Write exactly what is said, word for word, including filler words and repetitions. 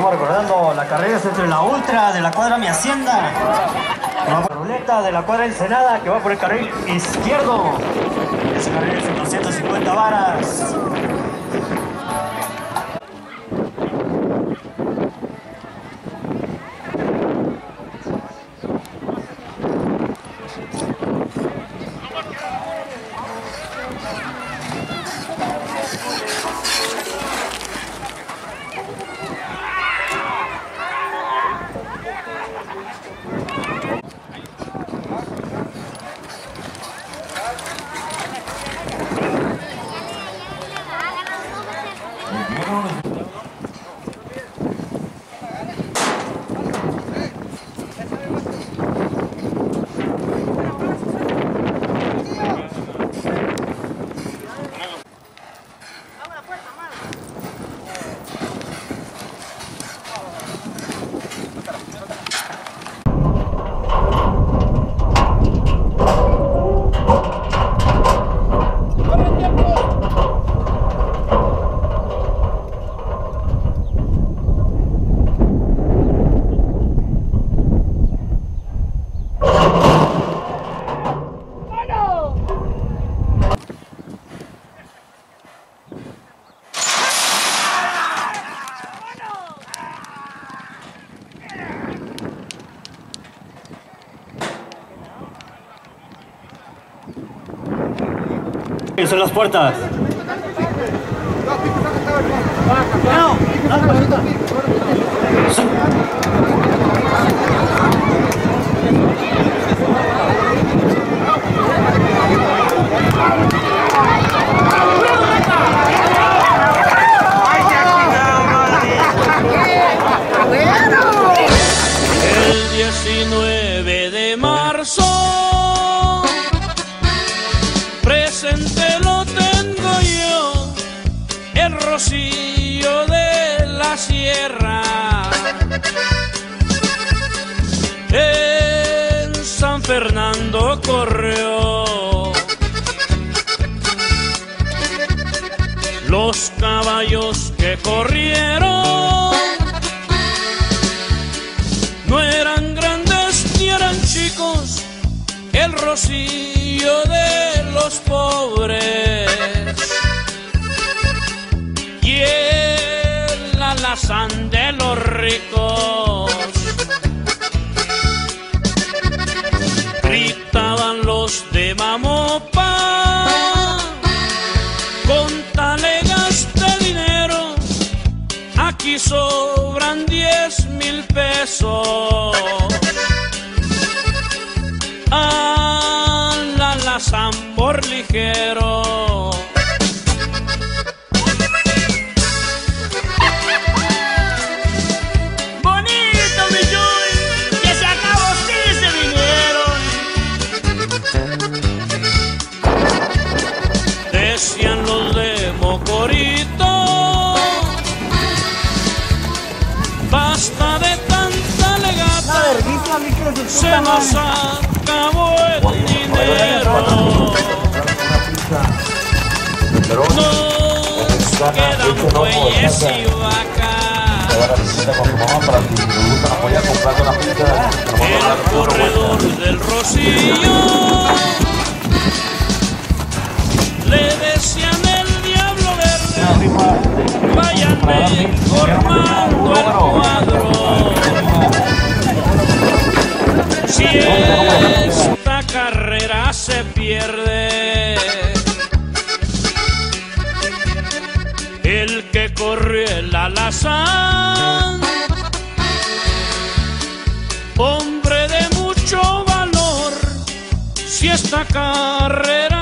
Estamos recordando la carrera entre la Ultra de la cuadra Mi Hacienda, que va por la Ruleta de la cuadra Ensenada, que va por el carril izquierdo. Ese carril es en doscientas cincuenta varas. Son las puertas. No, no, el diecinueve de marzo presente lo tengo yo, el rocío de la sierra, en San Fernando corrió. Los caballos que corrieron no eran grandes ni eran chicos, el rocío de los pobres y el alazán de los ricos. Gritaban los de Mamopa, con tale gaste dinero, aquí sobran diez mil pesos. Al alazán por ligero. Bonito mi Chuy, que se acabó sí se vinieron. Decían los de Mocorito, basta de tanta legata, se nos acabó el dinero. Nos quedan bueyes y vacas. El corredor del Rocío le decían el diablo verde, váyanme formando el cuadro. Si esta carrera se pierde, el que corrió el alazán, hombre de mucho valor, si esta carrera